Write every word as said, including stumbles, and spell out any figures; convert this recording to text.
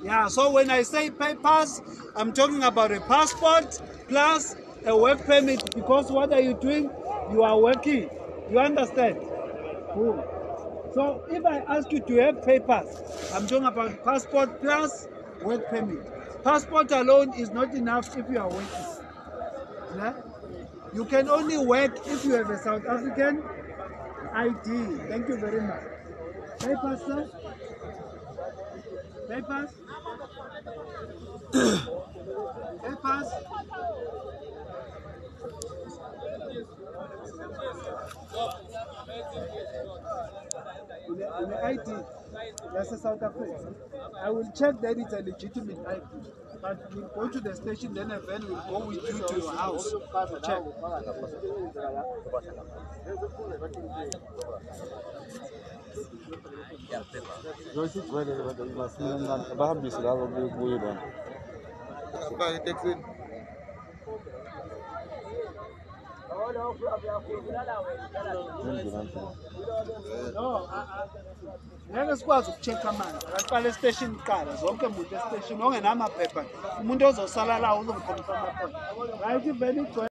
Yeah, so when I say papers, I'm talking about a passport plus a work permit, because what are you doing? You are working. You understand? Cool. So if I ask you to have papers, I'm talking about passport plus work permit. Passport alone is not enough if you are working. Yeah? You can only work if you have a South African I D. Thank you very much. Papers, sir? Papers? Papers? In the, in the I D, that's a South African. I will check that it's a legitimate I D. But we'll go to the station, then a van will go with you to your house to check. No, ngeke sikwazi ukucheck amanzi akaqala estation kuqala zonke umuntu estation ongenamaphepha umuntu ozosala la uzongikhombisa amaphepha right iveni